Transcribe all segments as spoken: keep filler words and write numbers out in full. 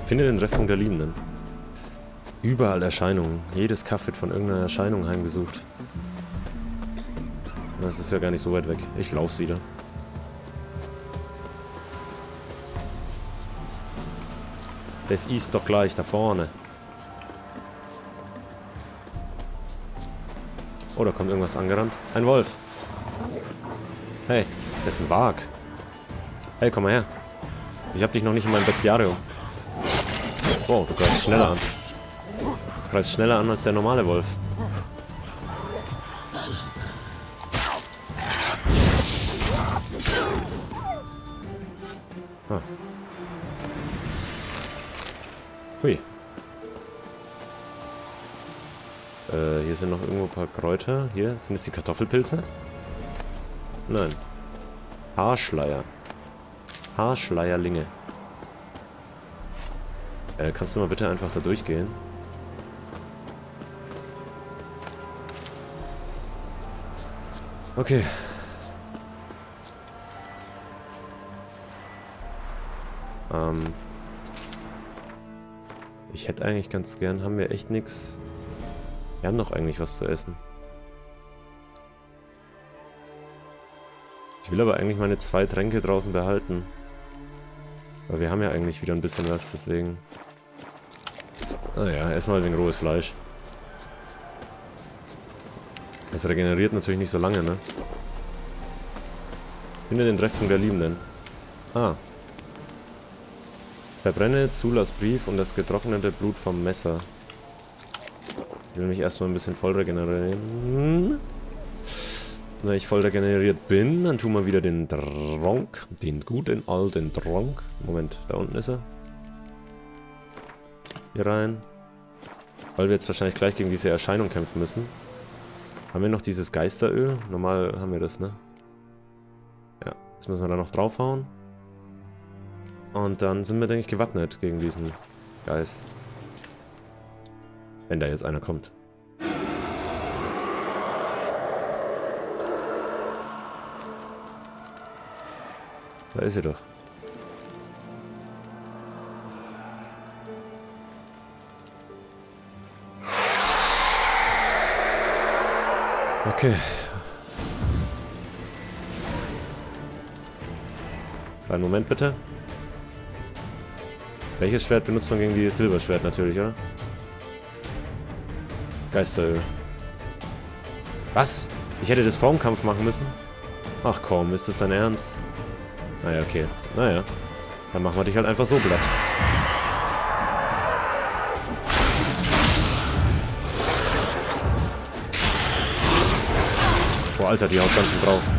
Finde den Treffpunkt der Liebenden. Überall Erscheinungen. Jedes Kaff wird von irgendeiner Erscheinung heimgesucht. Das ist ja gar nicht so weit weg. Ich lauf's wieder. Das ist doch gleich da vorne. Oh, da kommt irgendwas angerannt. Ein Wolf. Hey, das ist ein Wag. Hey, komm mal her. Ich hab dich noch nicht in meinem Bestiarium. Oh, du greifst schneller an. Du greifst schneller an als der normale Wolf. Ah. Hui. Äh, hier sind noch irgendwo ein paar Kräuter. Hier, sind es die Kartoffelpilze? Nein. Haarschleier. Haarschleierlinge. Äh, kannst du mal bitte einfach da durchgehen? Okay. Ähm. Ich hätte eigentlich ganz gern, haben wir echt nichts. Wir haben doch eigentlich was zu essen. Ich will aber eigentlich meine zwei Tränke draußen behalten. Weil wir haben ja eigentlich wieder ein bisschen was, deswegen... Naja, erstmal wegen rohes Fleisch. Es regeneriert natürlich nicht so lange, ne? Finde den Treffpunkt der Liebenden. Ah. Verbrenne Zulassbrief und das getrocknete Blut vom Messer. Ich will mich erstmal ein bisschen voll regenerieren. Wenn ich voll regeneriert bin, dann tun wir wieder den Trank. Den guten alten Trank. Moment, da unten ist er. Hier rein. Weil wir jetzt wahrscheinlich gleich gegen diese Erscheinung kämpfen müssen. Haben wir noch dieses Geisteröl? Normal haben wir das, ne? Ja, das müssen wir da noch draufhauen. Und dann sind wir, denke ich, gewappnet gegen diesen Geist. Wenn da jetzt einer kommt. Da ist sie doch. Okay. Einen Moment bitte. Welches Schwert benutzt man gegen die Silberschwert natürlich, oder? Geisteröl. Was? Ich hätte das vorm Kampf machen müssen? Ach komm, ist das dein Ernst? Naja, okay. Naja. Dann machen wir dich halt einfach so platt. Boah, Alter, die haut ganz schön drauf.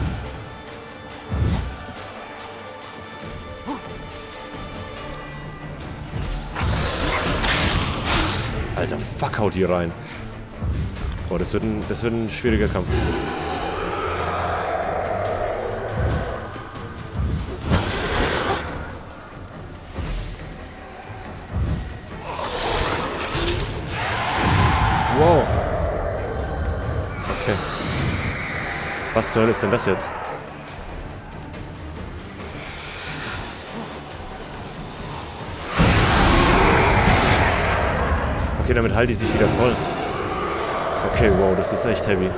Alter, fuck, haut die rein. Boah, das wird ein, das wird ein schwieriger Kampf. Wow. Okay. Was zur Hölle ist denn das jetzt? Okay, damit heilt die sich wieder voll. Okay, wow, das ist echt heavy.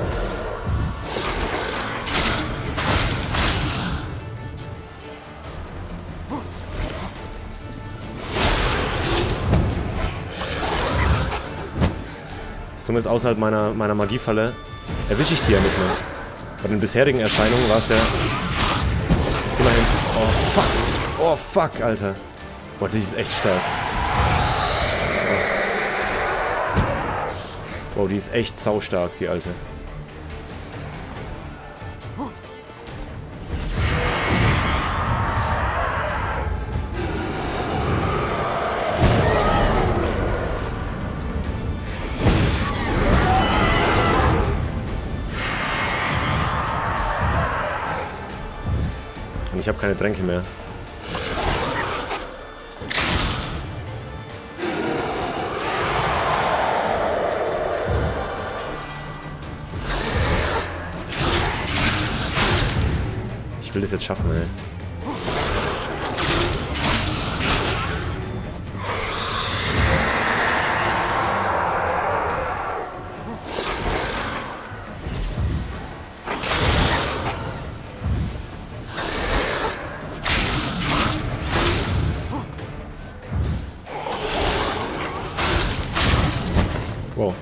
Das Dumme ist, außerhalb meiner, meiner Magiefalle erwische ich die ja nicht mehr. Bei den bisherigen Erscheinungen war es ja immerhin... Oh, fuck. Oh, fuck, Alter. Boah, die ist echt stark. Wow, die ist echt saustark, die Alte. Und ich habe keine Tränke mehr. Ich will das jetzt schaffen, ey. Wow.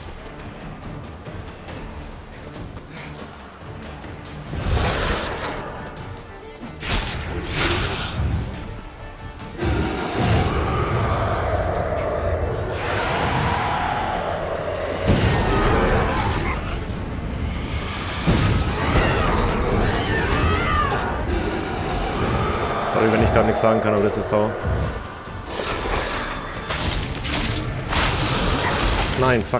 Sorry, wenn ich gerade nichts sagen kann, aber das ist so. Nein, fuck.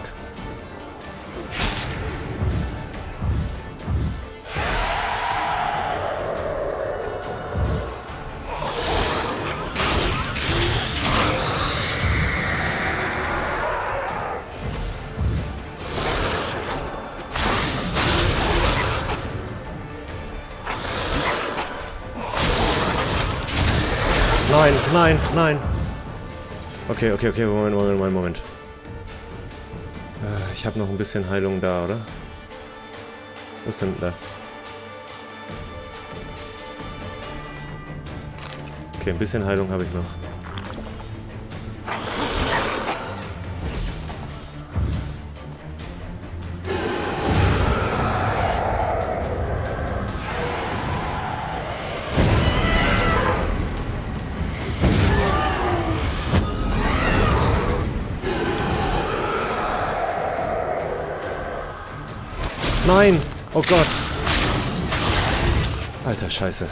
Nein, nein, nein. Okay, okay, okay, Moment, Moment, Moment, Moment. Äh, ich habe noch ein bisschen Heilung da, oder? Wo ist denn da? Okay, ein bisschen Heilung habe ich noch. Nein! Oh Gott! Alter, Scheiße.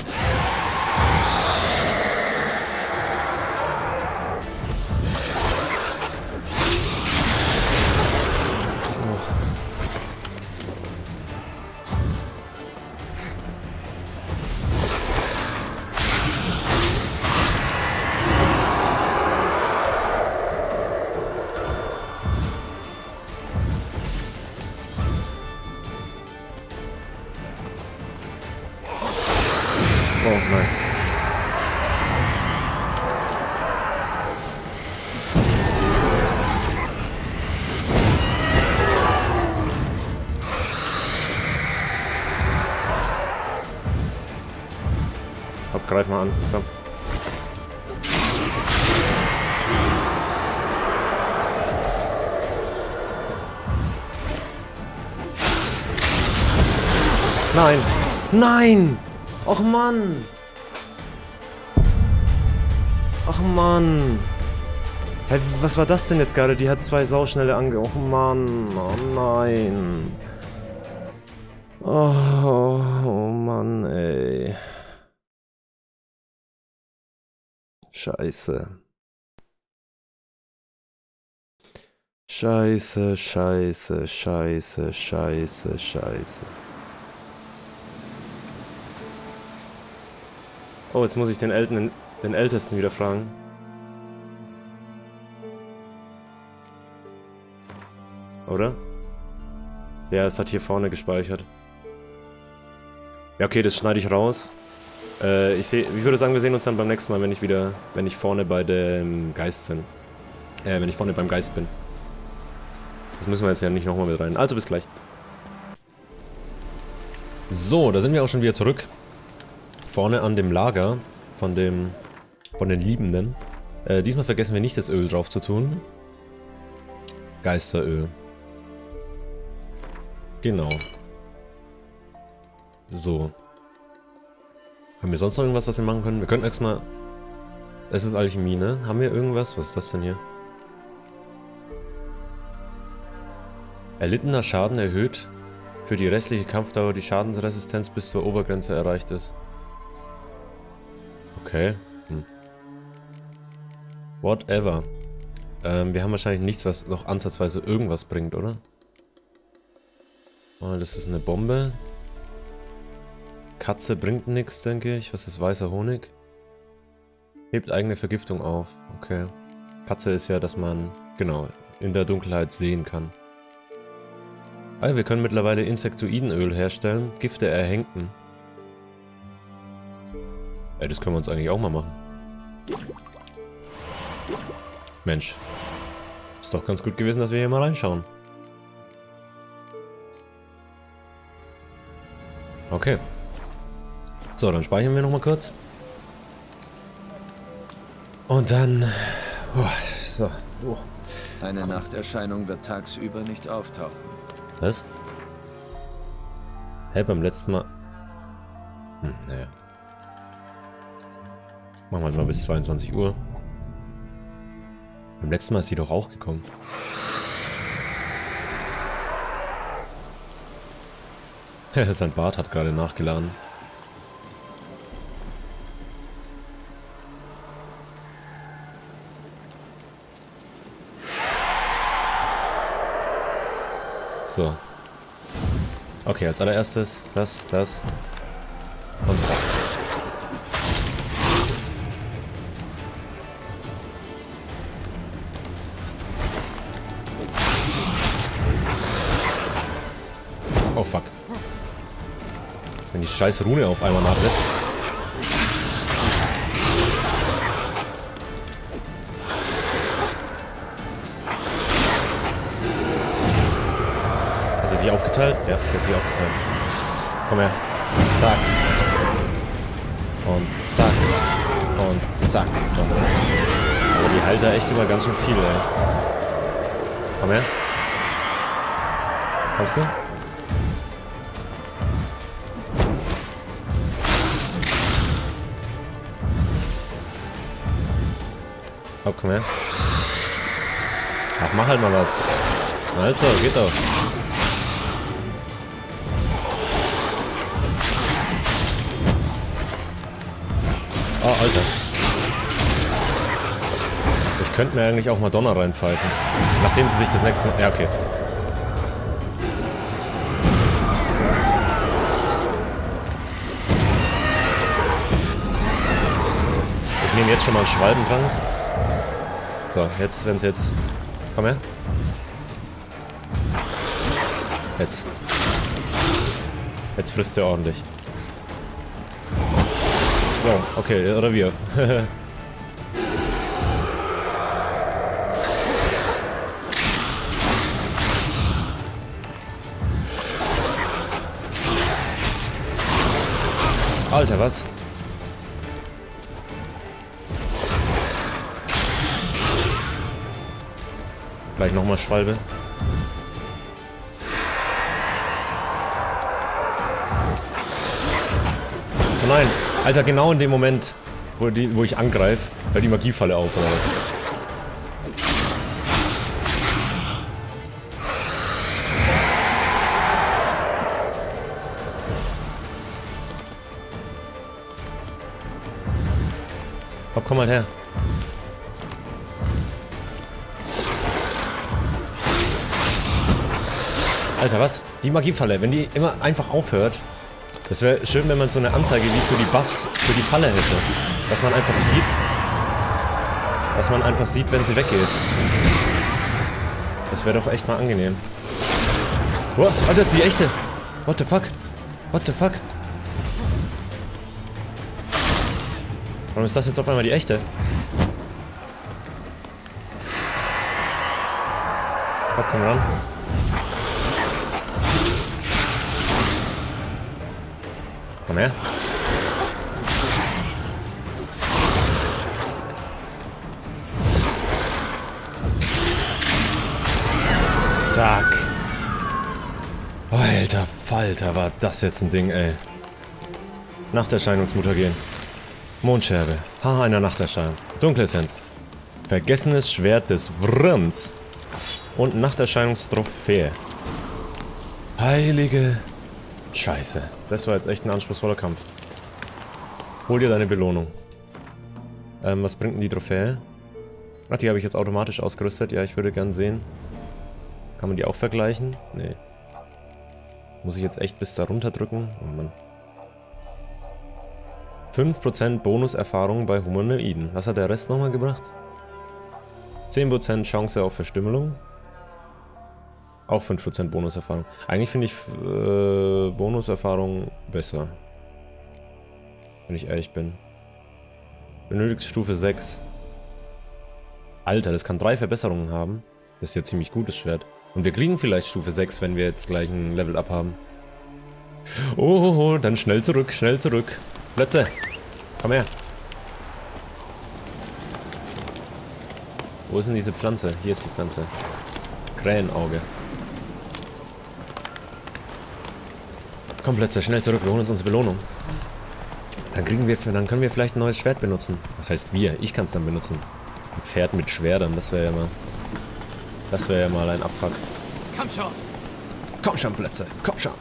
Oh nein. Hopp, greif mal an, komm. Nein! Nein! Och Mann! Ach Mann! Hey, was war das denn jetzt gerade? Die hat zwei sauschnelle ange... Och Mann! Oh nein! Oh, oh Mann, ey. Scheiße. Scheiße, scheiße, scheiße, scheiße, scheiße. Oh, jetzt muss ich den, Elten, den Ältesten wieder fragen. Oder? Ja, es hat hier vorne gespeichert. Ja, okay, das schneide ich raus. Äh, ich sehe, ich würde sagen, wir sehen uns dann beim nächsten Mal, wenn ich wieder, wenn ich vorne bei dem Geist bin. Äh, wenn ich vorne beim Geist bin. Das müssen wir jetzt ja nicht nochmal mit rein. Also bis gleich. So, da sind wir auch schon wieder zurück. Vorne an dem Lager von dem, von den Liebenden. Äh, diesmal vergessen wir nicht, das Öl drauf zu tun. Geisteröl. Genau. So. Haben wir sonst noch irgendwas, was wir machen können? Wir könnten erstmal... Es ist Alchemie, ne? Haben wir irgendwas? Was ist das denn hier? Erlittener Schaden erhöht. Für die restliche Kampfdauer die Schadensresistenz bis zur Obergrenze erreicht ist. Okay. Hm. Whatever. Ähm, wir haben wahrscheinlich nichts, was noch ansatzweise irgendwas bringt, oder? Oh, das ist eine Bombe. Katze bringt nichts, denke ich. Was ist weißer Honig? Hebt eigene Vergiftung auf. Okay. Katze ist ja, dass man, genau, in der Dunkelheit sehen kann. Ah, wir können mittlerweile Insektoidenöl herstellen. Gifte erhängten. Ey, das können wir uns eigentlich auch mal machen. Mensch. Ist doch ganz gut gewesen, dass wir hier mal reinschauen. Okay. So, dann speichern wir nochmal kurz. Und dann... Oh, so. Oh. Eine Nachterscheinung wird tagsüber nicht auftauchen. Was? Hä, beim letzten Mal... Hm, naja. Machen wir halt mal bis zweiundzwanzig Uhr. Beim letzten Mal ist sie doch auch gekommen. Sein Bart hat gerade nachgeladen. So. Okay, als allererstes das, das und zack. Oh fuck. Wenn die scheiß Rune auf einmal nachlässt. Hat sie sich aufgeteilt? Ja, sie hat sich aufgeteilt. Komm her. Zack. Und zack. Und zack. So. Aber die heilt da echt immer ganz schön viel, ey. Komm her. Kommst du? Oh, komm her. Ach, mach halt mal was. Also, geht doch. Oh, Alter. Ich könnte mir eigentlich auch mal Donner reinpfeifen. Nachdem sie sich das nächste Mal... Ja, okay. Ich nehme jetzt schon mal einen Schwalbendrang. So, jetzt, wenn es jetzt... Komm her. Jetzt. Jetzt frisst er ordentlich. So, okay, oder wir. Alter, was? Gleich nochmal Schwalbe. Oh nein, Alter, genau in dem Moment, wo, die, wo ich angreife, hört die Magiefalle auf, oder was? Hopp, komm mal her. Alter, was? Die Magiefalle, wenn die immer einfach aufhört. Das wäre schön, wenn man so eine Anzeige wie für die Buffs, für die Falle hätte. Dass man einfach sieht. Dass man einfach sieht, wenn sie weggeht. Das wäre doch echt mal angenehm. Oh, Alter, das ist die echte. What the fuck? What the fuck? Warum ist das jetzt auf einmal die echte? Oh, komm ran. Komm her. Zack. Alter Falter, war das jetzt ein Ding, ey. Nachterscheinungsmutter gehen. Mondscherbe. Haar einer Nachterscheinung. Dunkle Essenz. Vergessenes Schwert des Wrms. Und Nachterscheinungstrophäe. Heilige Scheiße. Das war jetzt echt ein anspruchsvoller Kampf. Hol dir deine Belohnung. Ähm, was bringt denn die Trophäe? Ach, die habe ich jetzt automatisch ausgerüstet. Ja, ich würde gern sehen. Kann man die auch vergleichen? Nee. Muss ich jetzt echt bis da runter drücken? Oh Mann. fünf Prozent Bonuserfahrung bei Humanoiden. Was hat der Rest nochmal gebracht? zehn Prozent Chance auf Verstümmelung. Auch fünf Prozent Bonuserfahrung. Eigentlich finde ich äh, Bonuserfahrung besser. Wenn ich ehrlich bin. Benötigt Stufe sechs. Alter, das kann drei Verbesserungen haben. Das ist ja ziemlich gutes Schwert. Und wir kriegen vielleicht Stufe sechs, wenn wir jetzt gleich ein Level up haben. Oh, oh, oh, dann schnell zurück, schnell zurück. Plätze. Komm her. Wo ist denn diese Pflanze? Hier ist die Pflanze. Krähenauge. Komm, Plätze, schnell zurück. Wir holen uns unsere Belohnung. Dann kriegen wir, dann können wir vielleicht ein neues Schwert benutzen. Was heißt wir? Ich kann es dann benutzen. Ein Pferd mit Schwertern, das wäre ja mal... Das wäre ja mal ein Abfuck. Komm schon! Komm schon, Plätze, komm schon!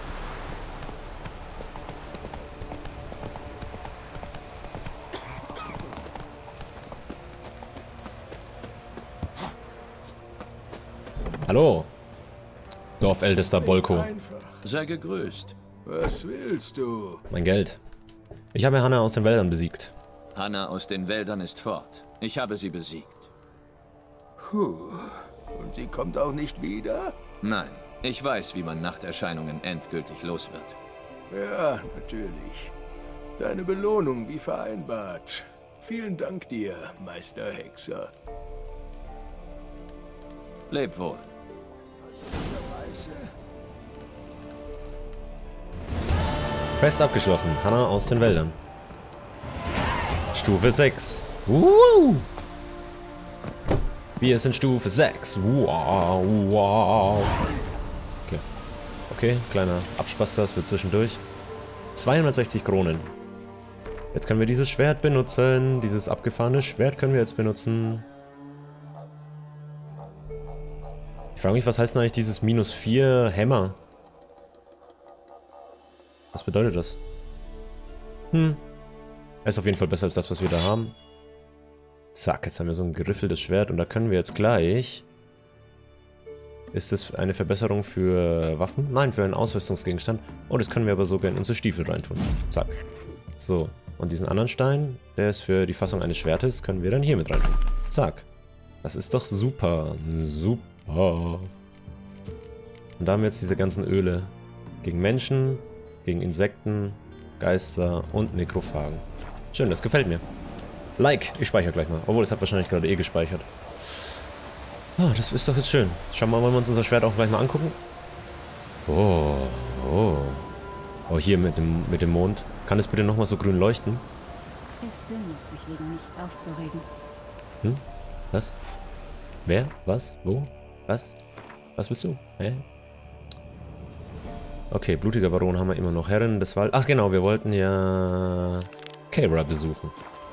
Hallo, Dorfältester Bolko. Sei gegrüßt. Was willst du? Mein Geld. Ich habe Hanna aus den Wäldern besiegt. Hanna aus den Wäldern ist fort. Ich habe sie besiegt. Puh. Und sie kommt auch nicht wieder? Nein, ich weiß, wie man Nachterscheinungen endgültig los wird. Ja, natürlich. Deine Belohnung wie vereinbart. Vielen Dank dir, Meister Hexer. Leb wohl. Quest abgeschlossen. Hanna aus den Wäldern. Stufe sechs. Uh! Wir sind Stufe sechs. Wow, wow. Okay. Okay, kleiner Abspaß, das wird zwischendurch. zweihundertsechzig Kronen. Jetzt können wir dieses Schwert benutzen. Dieses abgefahrene Schwert können wir jetzt benutzen. Ich frage mich, was heißt denn eigentlich dieses minus vier Hämmer? Was bedeutet das? Hm. Er ist auf jeden Fall besser als das, was wir da haben. Zack, jetzt haben wir so ein geriffeltes Schwert und da können wir jetzt gleich... Ist das eine Verbesserung für Waffen? Nein, für einen Ausrüstungsgegenstand. Oh, das können wir aber sogar in unsere Stiefel reintun. Zack. So, und diesen anderen Stein, der ist für die Fassung eines Schwertes, können wir dann hier mit reintun. Zack. Das ist doch super. Super. Und da haben wir jetzt diese ganzen Öle. Gegen Menschen, gegen Insekten, Geister und Nekrophagen. Schön, das gefällt mir. Like, ich speichere gleich mal. Obwohl, das hat wahrscheinlich gerade eh gespeichert. Ah, das ist doch jetzt schön. Schauen wir mal, wollen wir uns unser Schwert auch gleich mal angucken. Oh, oh. Oh, hier mit dem, mit dem Mond. Kann es bitte nochmal so grün leuchten? Ist sinnlos, sich wegen nichts aufzuregen. Hm? Was? Wer? Was? Wo? Was? Was bist du? Hä? Okay, blutiger Baron haben wir immer noch. Herrin des Waldes. Ach genau, wir wollten ja Keira besuchen.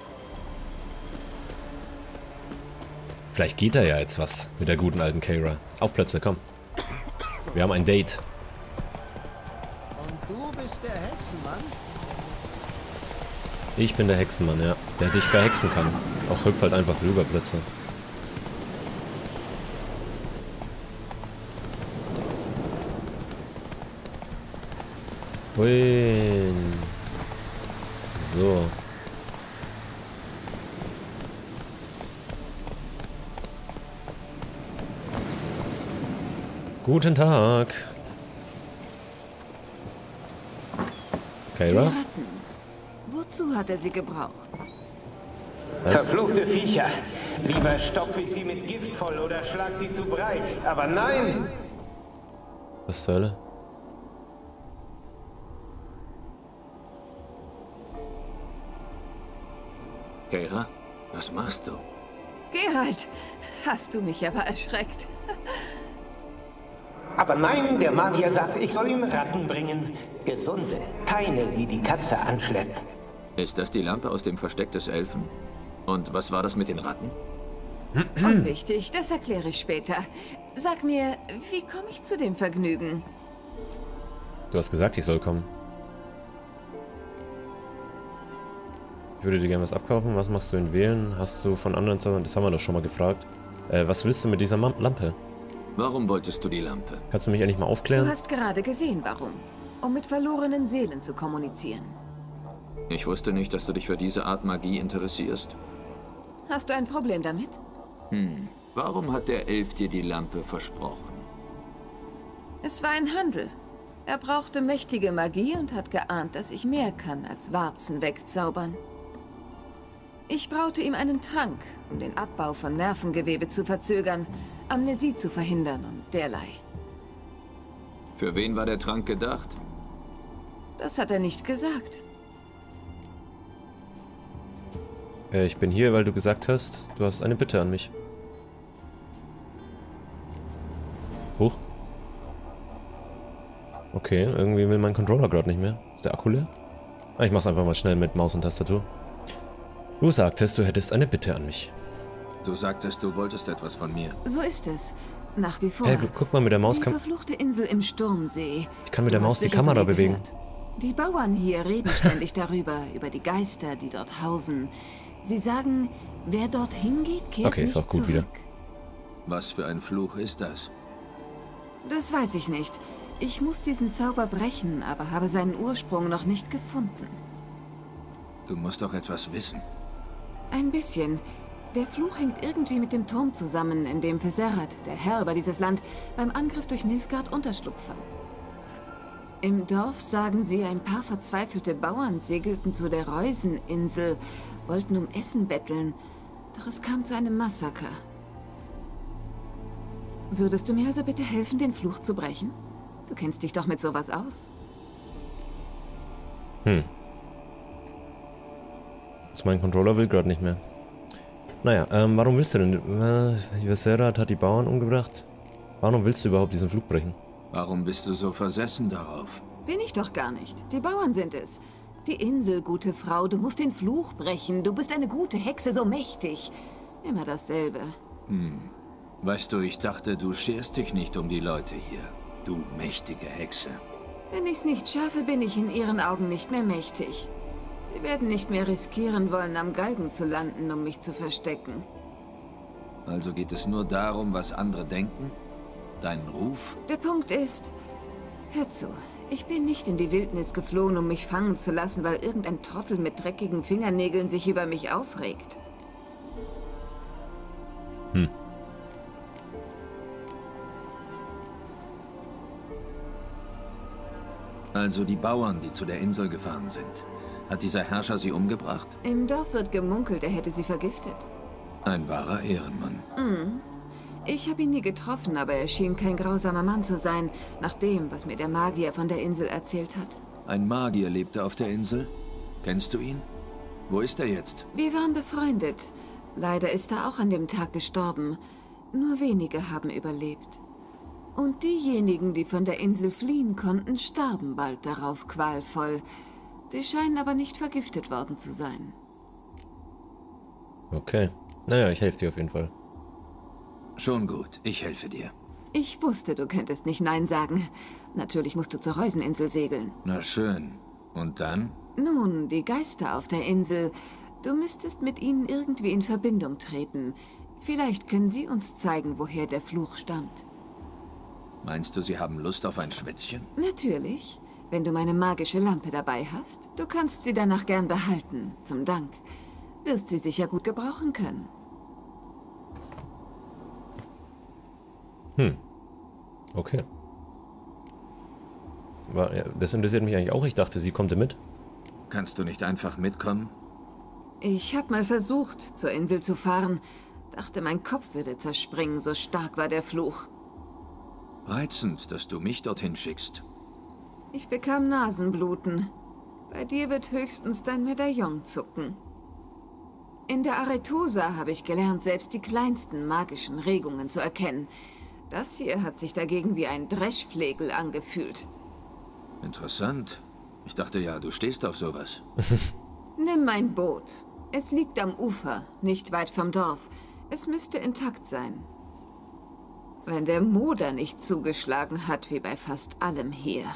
Vielleicht geht da ja jetzt was mit der guten alten Keira. Auf Plätze, komm. Wir haben ein Date. Und du bist der Hexenmann? Ich bin der Hexenmann, ja. Der dich verhexen kann. Auch hüpf halt einfach drüber, Plätze. Hui. So. Guten Tag. Keira? Wozu hat er sie gebraucht? Was? Verfluchte Viecher. Lieber stopfe ich sie mit Gift voll oder schlag sie zu Brei. Aber nein! Was zur Hölle? Keira, was machst du? Geralt, hast du mich aber erschreckt. Aber nein, der Magier sagt, ich soll ihm Ratten bringen. Gesunde. Keine, die die Katze anschleppt. Ist das die Lampe aus dem Versteck des Elfen? Und was war das mit den Ratten? Unwichtig, das erkläre ich später. Sag mir, wie komme ich zu dem Vergnügen? Du hast gesagt, ich soll kommen. Ich würde dir gerne was abkaufen. Was machst du in Wählen? Hast du von anderen Zaubern... Das haben wir doch schon mal gefragt. Äh, was willst du mit dieser Mam Lampe? Warum wolltest du die Lampe? Kannst du mich endlich mal aufklären? Du hast gerade gesehen, warum. Um mit verlorenen Seelen zu kommunizieren. Ich wusste nicht, dass du dich für diese Art Magie interessierst. Hast du ein Problem damit? Hm. Warum hat der Elf dir die Lampe versprochen? Es war ein Handel. Er brauchte mächtige Magie und hat geahnt, dass ich mehr kann als Warzen wegzaubern. Ich braute ihm einen Trank, um den Abbau von Nervengewebe zu verzögern, Amnesie zu verhindern und derlei. Für wen war der Trank gedacht? Das hat er nicht gesagt. Äh, ich bin hier, weil du gesagt hast, du hast eine Bitte an mich. Hoch. Okay, irgendwie will mein Controller gerade nicht mehr. Ist der Akku leer? Ah, ich mach's einfach mal schnell mit Maus und Tastatur. Du sagtest, du hättest eine Bitte an mich. Du sagtest, du wolltest etwas von mir. So ist es. Nach wie vor. Hey, guck mal, mit der Maus Die kann... verfluchte Insel im Sturmsee. Ich kann mit der Du Maus hast die sicher Kamera von ihr bewegen. gehört. Die Bauern hier reden ständig darüber, über die Geister, die dort hausen. Sie sagen, wer dorthin geht, kehrt Okay, ist nicht auch gut zurück. wieder. Was für ein Fluch ist das? Das weiß ich nicht. Ich muss diesen Zauber brechen, aber habe seinen Ursprung noch nicht gefunden. Du musst doch etwas wissen. Ein bisschen. Der Fluch hängt irgendwie mit dem Turm zusammen, in dem Viserys, der Herr über dieses Land, beim Angriff durch Nilfgaard Unterschlupf fand. Im Dorf sagen sie, ein paar verzweifelte Bauern segelten zu der Reuseninsel, wollten um Essen betteln, doch es kam zu einem Massaker. Würdest du mir also bitte helfen, den Fluch zu brechen? Du kennst dich doch mit sowas aus. Hm. Das mein Controller will gerade nicht mehr. Naja, ähm, warum willst du denn? Äh, Viserys hat die Bauern umgebracht. Warum willst du überhaupt diesen Fluch brechen? Warum bist du so versessen darauf? Bin ich doch gar nicht. Die Bauern sind es. Die Insel, gute Frau, du musst den Fluch brechen. Du bist eine gute Hexe, so mächtig. Immer dasselbe. Hm. Weißt du, ich dachte, du scherst dich nicht um die Leute hier. Du mächtige Hexe. Wenn ich's nicht schaffe, bin ich in ihren Augen nicht mehr mächtig. Sie werden nicht mehr riskieren wollen, am Galgen zu landen, um mich zu verstecken. Also geht es nur darum, was andere denken? Deinen Ruf? Der Punkt ist... Hör zu, ich bin nicht in die Wildnis geflohen, um mich fangen zu lassen, weil irgendein Trottel mit dreckigen Fingernägeln sich über mich aufregt. Hm. Also die Bauern, die zu der Insel gefahren sind. Hat dieser Herrscher sie umgebracht? Im Dorf wird gemunkelt, er hätte sie vergiftet. Ein wahrer Ehrenmann. Mhm. Ich habe ihn nie getroffen, aber er schien kein grausamer Mann zu sein, nach dem, was mir der Magier von der Insel erzählt hat. Ein Magier lebte auf der Insel? Kennst du ihn? Wo ist er jetzt? Wir waren befreundet. Leider ist er auch an dem Tag gestorben. Nur wenige haben überlebt. Und diejenigen, die von der Insel fliehen konnten, starben bald darauf qualvoll. Sie scheinen aber nicht vergiftet worden zu sein. Okay. Naja, ich helfe dir auf jeden Fall. Schon gut, ich helfe dir. Ich wusste, du könntest nicht Nein sagen. Natürlich musst du zur Reuseninsel segeln. Na schön. Und dann? Nun, die Geister auf der Insel. Du müsstest mit ihnen irgendwie in Verbindung treten. Vielleicht können sie uns zeigen, woher der Fluch stammt. Meinst du, sie haben Lust auf ein Schwätzchen? Natürlich. Wenn du meine magische Lampe dabei hast. Du kannst sie danach gern behalten. Zum Dank. Wirst sie sicher gut gebrauchen können. Hm. Okay. War, ja, das interessiert mich eigentlich auch. Ich dachte, sie kommt mit. Kannst du nicht einfach mitkommen? Ich habe mal versucht, zur Insel zu fahren. Dachte, mein Kopf würde zerspringen, so stark war der Fluch. Reizend, dass du mich dorthin schickst. Ich bekam Nasenbluten. Bei dir wird höchstens dein Medaillon zucken. In der Aretusa habe ich gelernt, selbst die kleinsten magischen Regungen zu erkennen. Das hier hat sich dagegen wie ein Dreschflegel angefühlt. Interessant. Ich dachte ja, du stehst auf sowas. Nimm mein Boot. Es liegt am Ufer, nicht weit vom Dorf. Es müsste intakt sein. Wenn der Moder nicht zugeschlagen hat, wie bei fast allem hier.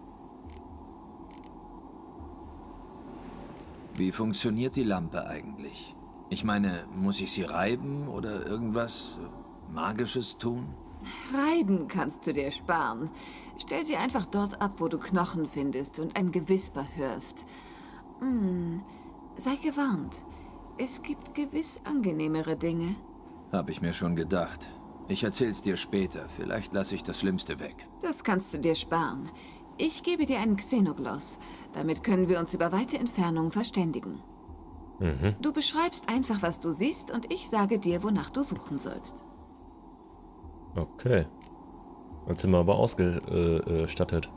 Wie funktioniert die Lampe eigentlich? Ich meine, muss ich sie reiben oder irgendwas Magisches tun? Reiben kannst du dir sparen. Stell sie einfach dort ab, wo du Knochen findest und ein Gewisper hörst. Hm, sei gewarnt. Es gibt gewiss angenehmere Dinge. Hab ich mir schon gedacht. Ich erzähl's dir später. Vielleicht lasse ich das Schlimmste weg. Das kannst du dir sparen. Ich gebe dir einen Xenogloss. Damit können wir uns über weite Entfernungen verständigen. Mhm. Du beschreibst einfach, was du siehst, und ich sage dir, wonach du suchen sollst. Okay. Jetzt sind wir aber ausgestattet.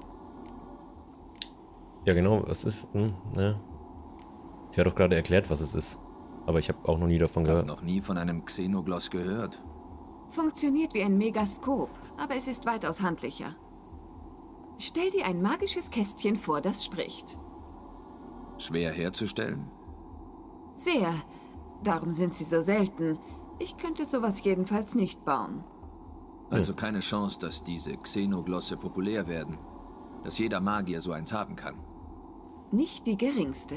Ja genau, was ist? Hm, ne. Sie hat doch gerade erklärt, was es ist. Aber ich habe auch noch nie davon Ich habe gehört. noch nie von einem Xenogloss gehört. Funktioniert wie ein Megaskop. aber es ist weitaus handlicher. Stell dir ein magisches Kästchen vor, das spricht. Schwer herzustellen? Sehr. Darum sind sie so selten. Ich könnte sowas jedenfalls nicht bauen. Also keine Chance, dass diese Xenoglosse populär werden. Dass jeder Magier so eins haben kann. Nicht die geringste.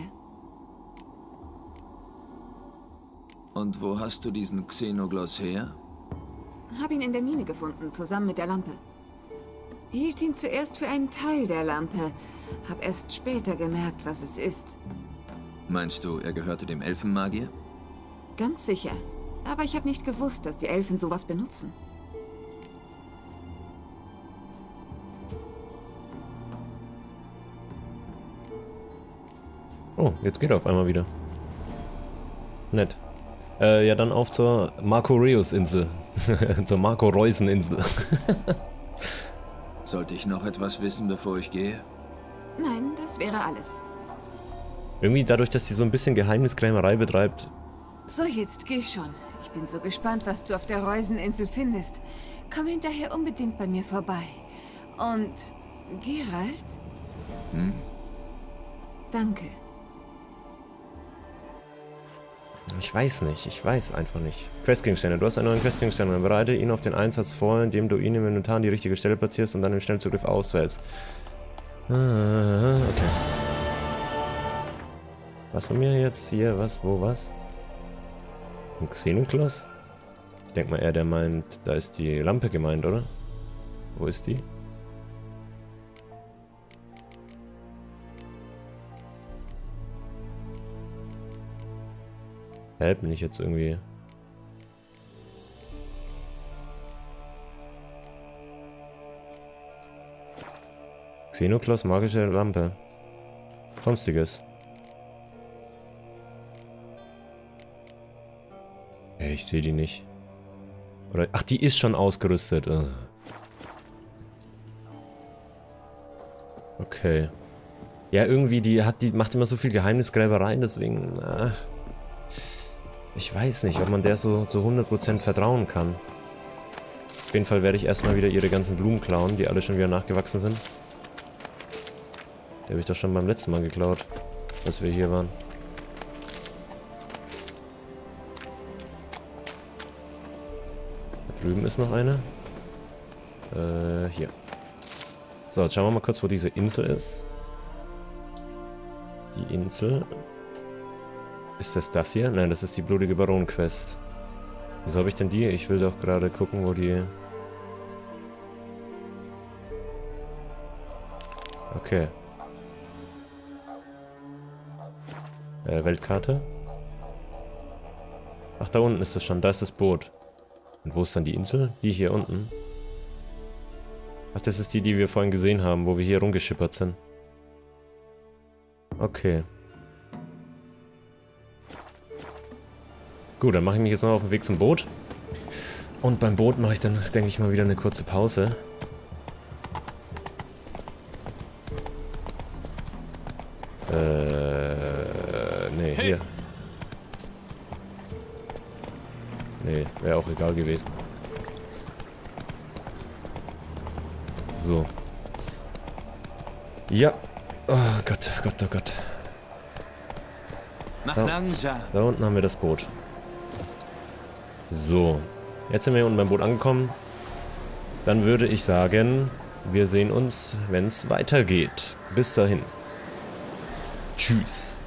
Und wo hast du diesen Xenogloss her? Hab ihn in der Mine gefunden, zusammen mit der Lampe. Hielt ihn zuerst für einen Teil der Lampe. Hab erst später gemerkt, was es ist. Meinst du, er gehörte dem Elfenmagier? Ganz sicher. Aber ich habe nicht gewusst, dass die Elfen sowas benutzen. Oh, jetzt geht er auf einmal wieder. Nett. Äh, ja, dann auf zur Marco-Reus-Insel. Zur Marco-Reusen-Insel. Sollte ich noch etwas wissen, bevor ich gehe? Nein, das wäre alles. Irgendwie dadurch, dass sie so ein bisschen Geheimniskrämerei betreibt. So, jetzt geh schon. Ich bin so gespannt, was du auf der Reuseninsel findest. Komm hinterher unbedingt bei mir vorbei. Und Geralt? Hm? Danke. Ich weiß nicht, ich weiß einfach nicht. Questgegenstände. Du hast einen neuen Questgegenstand. Bereite ihn auf den Einsatz vor, indem du ihn im Inventar an die richtige Stelle platzierst und dann den Schnellzugriff auswählst. Ah, okay. Was haben wir jetzt hier? Was? Wo? Was? Ein Xenogloss? Ich denke mal eher, der meint, da ist die Lampe gemeint, oder? Wo ist die? Hä, bin ich jetzt irgendwie... Xenogloss, magische Lampe. Sonstiges. Hey, ich sehe die nicht. Oder, ach, die ist schon ausgerüstet. Ugh. Okay. Ja, irgendwie, die hat, die macht immer so viel Geheimnisgräbereien, deswegen... Äh, ich weiß nicht, ob man der so zu hundert Prozent vertrauen kann. Auf jeden Fall werde ich erstmal wieder ihre ganzen Blumen klauen, die alle schon wieder nachgewachsen sind. Die habe ich doch schon beim letzten Mal geklaut, als wir hier waren. Da drüben ist noch eine. Äh, hier. So, jetzt schauen wir mal kurz, wo diese Insel ist. Die Insel... Ist das das hier? Nein, das ist die blutige Baron-Quest. Wieso habe ich denn die? Ich will doch gerade gucken, wo die... Okay. Äh, Weltkarte. Ach, da unten ist das schon. Da ist das Boot. Und wo ist dann die Insel? Die hier unten. Ach, das ist die, die wir vorhin gesehen haben, wo wir hier rumgeschippert sind. Okay. Gut, dann mache ich mich jetzt noch auf den Weg zum Boot. Und beim Boot mache ich dann, denke ich mal, wieder eine kurze Pause. Äh, nee, hier. Nee, wäre auch egal gewesen. So. Ja. Oh Gott, Gott, oh Gott. Mach Da, langsam. da unten haben wir das Boot. So, jetzt sind wir hier unten beim Boot angekommen. Dann würde ich sagen, wir sehen uns, wenn es weitergeht. Bis dahin. Tschüss.